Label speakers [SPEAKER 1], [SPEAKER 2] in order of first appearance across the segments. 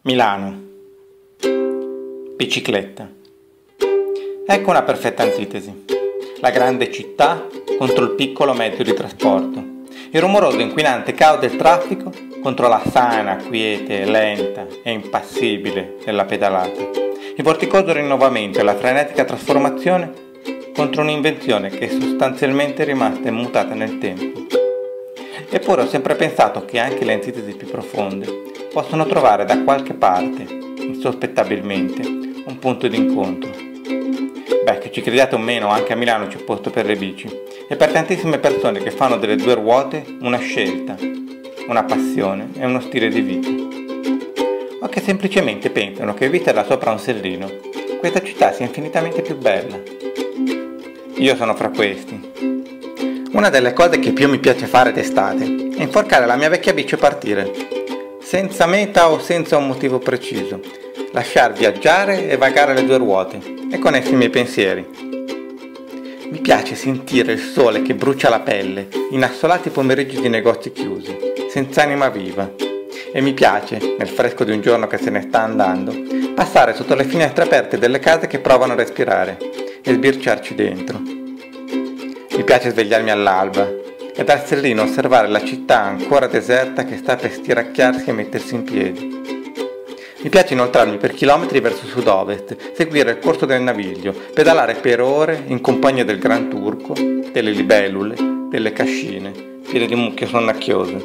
[SPEAKER 1] Milano. Bicicletta. Ecco una perfetta antitesi. La grande città contro il piccolo mezzo di trasporto. Il rumoroso inquinante caos del traffico contro la sana, quiete, lenta e impassibile della pedalata. Il vorticoso rinnovamento e la frenetica trasformazione contro un'invenzione che è sostanzialmente rimasta immutata nel tempo. Eppure ho sempre pensato che anche le antitesi più profonde possono trovare da qualche parte, insospettabilmente, un punto d'incontro. Beh, che ci crediate o meno, anche a Milano c'è posto per le bici, e per tantissime persone che fanno delle due ruote una scelta, una passione e uno stile di vita. O che semplicemente pensano che vita da sopra un sellino, questa città sia infinitamente più bella. Io sono fra questi. Una delle cose che più mi piace fare d'estate è inforcare la mia vecchia bici e partire, senza meta o senza un motivo preciso, lasciar viaggiare e vagare le due ruote, e con essi i miei pensieri. Mi piace sentire il sole che brucia la pelle in assolati pomeriggi di negozi chiusi, senza anima viva, e mi piace, nel fresco di un giorno che se ne sta andando, passare sotto le finestre aperte delle case che provano a respirare e sbirciarci dentro. Mi piace svegliarmi all'alba e dal sellino osservare la città ancora deserta che sta per stiracchiarsi e mettersi in piedi. Mi piace inoltrarmi per chilometri verso sud-ovest, seguire il corso del Naviglio, pedalare per ore in compagnia del Gran Turco, delle libellule, delle cascine, piene di mucche sonnacchiose.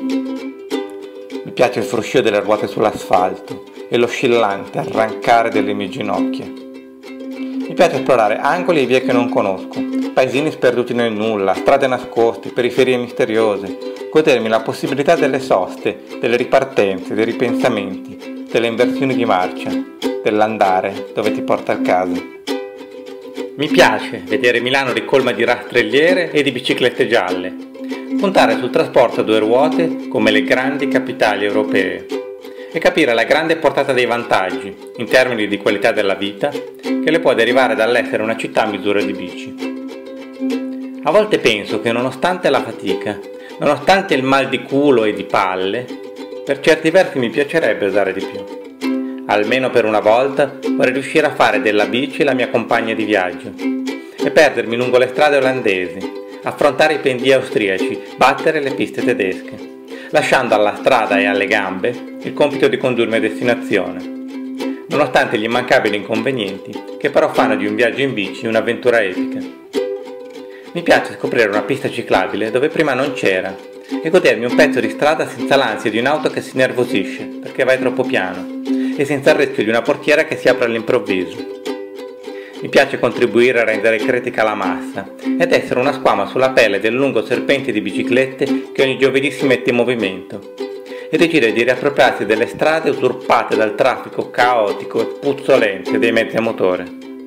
[SPEAKER 1] Mi piace il fruscio delle ruote sull'asfalto e l'oscillante arrancare delle mie ginocchia. Mi piace esplorare angoli e vie che non conosco, paesini sperduti nel nulla, strade nascoste, periferie misteriose, godermi la possibilità delle soste, delle ripartenze, dei ripensamenti, delle inversioni di marcia, dell'andare dove ti porta il caso. Mi piace vedere Milano ricolma di rastrelliere e di biciclette gialle, puntare sul trasporto a due ruote come le grandi capitali europee e capire la grande portata dei vantaggi, in termini di qualità della vita, che le può derivare dall'essere una città a misura di bici. A volte penso che nonostante la fatica, nonostante il mal di culo e di palle, per certi versi mi piacerebbe usare di più. Almeno per una volta vorrei riuscire a fare della bici la mia compagna di viaggio e perdermi lungo le strade olandesi, affrontare i pendii austriaci, battere le piste tedesche, lasciando alla strada e alle gambe il compito di condurmi a destinazione, nonostante gli immancabili inconvenienti che però fanno di un viaggio in bici un'avventura epica. Mi piace scoprire una pista ciclabile dove prima non c'era e godermi un pezzo di strada senza l'ansia di un'auto che si nervosisce perché vai troppo piano e senza il rischio di una portiera che si apre all'improvviso. Mi piace contribuire a rendere critica la massa ed essere una squama sulla pelle del lungo serpente di biciclette che ogni giovedì si mette in movimento e decide di riappropriarsi delle strade usurpate dal traffico caotico e puzzolente dei mezzi a motore.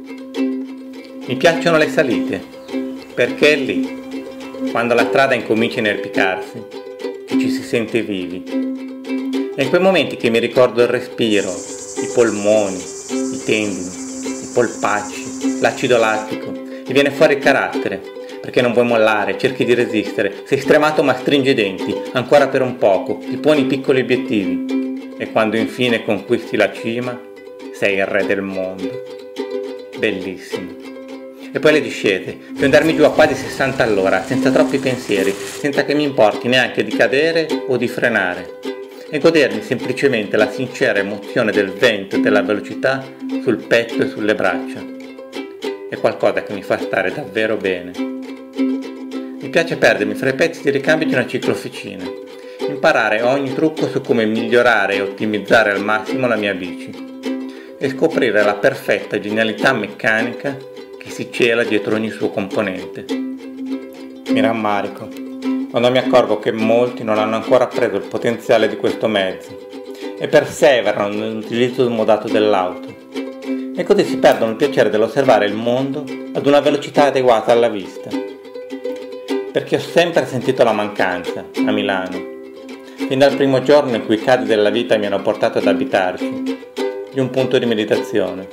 [SPEAKER 1] Mi piacciono le salite, perché è lì, quando la strada incomincia a inerpicarsi, che ci si sente vivi. È in quei momenti che mi ricordo il respiro, i polmoni, i tendini, i polpacci, l'acido lattico, e viene fuori il carattere, perché non vuoi mollare, cerchi di resistere, sei stremato ma stringi i denti, ancora per un poco, ti poni piccoli obiettivi, e quando infine conquisti la cima, sei il re del mondo. Bellissimo. E poi le discese, fiondarmi giù a quasi 60 all'ora, senza troppi pensieri, senza che mi importi neanche di cadere o di frenare, e godermi semplicemente la sincera emozione del vento e della velocità sul petto e sulle braccia. È qualcosa che mi fa stare davvero bene. Mi piace perdermi fra i pezzi di ricambio di una ciclofficina, imparare ogni trucco su come migliorare e ottimizzare al massimo la mia bici, e scoprire la perfetta genialità meccanica che si cela dietro ogni suo componente. Mi rammarico quando mi accorgo che molti non hanno ancora appreso il potenziale di questo mezzo e perseverano nell'utilizzo smodato dell'auto, e così si perdono il piacere dell'osservare il mondo ad una velocità adeguata alla vista. Perché ho sempre sentito la mancanza, a Milano, fin dal primo giorno in cui i casi della vita mi hanno portato ad abitarci, di un punto di meditazione.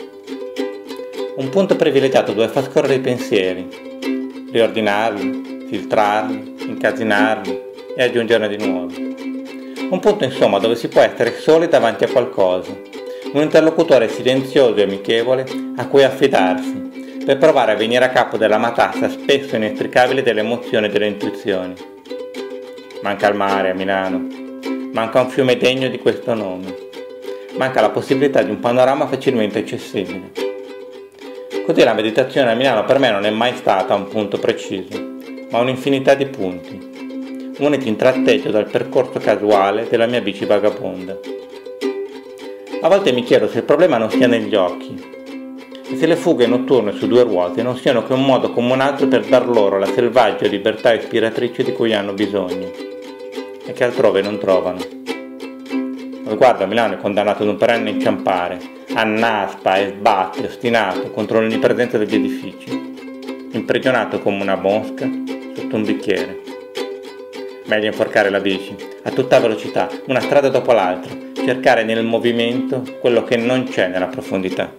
[SPEAKER 1] Un punto privilegiato dove far scorrere i pensieri, riordinarli, filtrarli, incasinarli e aggiungerne di nuovi. Un punto insomma dove si può essere soli davanti a qualcosa, un interlocutore silenzioso e amichevole a cui affidarsi, per provare a venire a capo della matassa spesso inestricabile delle emozioni e delle intuizioni. Manca il mare a Milano, manca un fiume degno di questo nome, manca la possibilità di un panorama facilmente accessibile. Così la meditazione a Milano per me non è mai stata un punto preciso, ma un'infinità di punti, muniti in tratteggio dal percorso casuale della mia bici vagabonda. A volte mi chiedo se il problema non sia negli occhi, e se le fughe notturne su due ruote non siano che un modo come un altro per dar loro la selvaggia libertà ispiratrice di cui hanno bisogno, e che altrove non trovano. Lo sguardo a Milano è condannato ad un perenne inciampare, annaspa e sbatte, ostinato, contro l'onnipresenza degli edifici, imprigionato come una mosca sotto un bicchiere. Meglio inforcare la bici, a tutta velocità, una strada dopo l'altra, cercare nel movimento quello che non c'è nella profondità.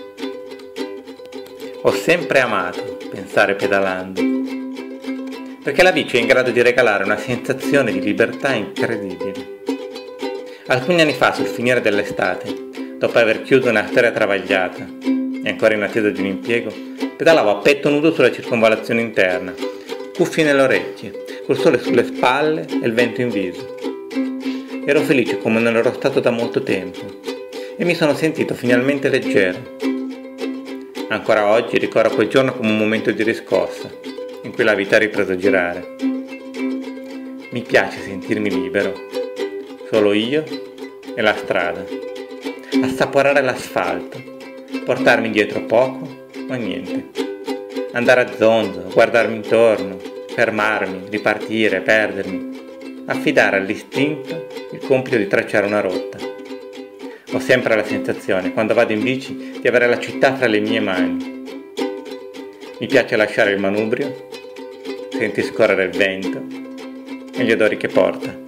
[SPEAKER 1] Ho sempre amato pensare pedalando, perché la bici è in grado di regalare una sensazione di libertà incredibile. Alcuni anni fa, sul finire dell'estate, dopo aver chiuso un'arteria travagliata e ancora in attesa di un impiego, pedalavo a petto nudo sulla circonvallazione interna, cuffie nelle orecchie, col sole sulle spalle e il vento in viso. Ero felice come non ero stato da molto tempo e mi sono sentito finalmente leggero. Ancora oggi ricordo quel giorno come un momento di riscossa, in cui la vita ha ripreso a girare. Mi piace sentirmi libero, solo io e la strada, assaporare l'asfalto, portarmi dietro poco o niente, andare a zonzo, guardarmi intorno, fermarmi, ripartire, perdermi, affidare all'istinto il compito di tracciare una rotta. Ho sempre la sensazione, quando vado in bici, di avere la città fra le mie mani. Mi piace lasciare il manubrio, senti scorrere il vento e gli odori che porta.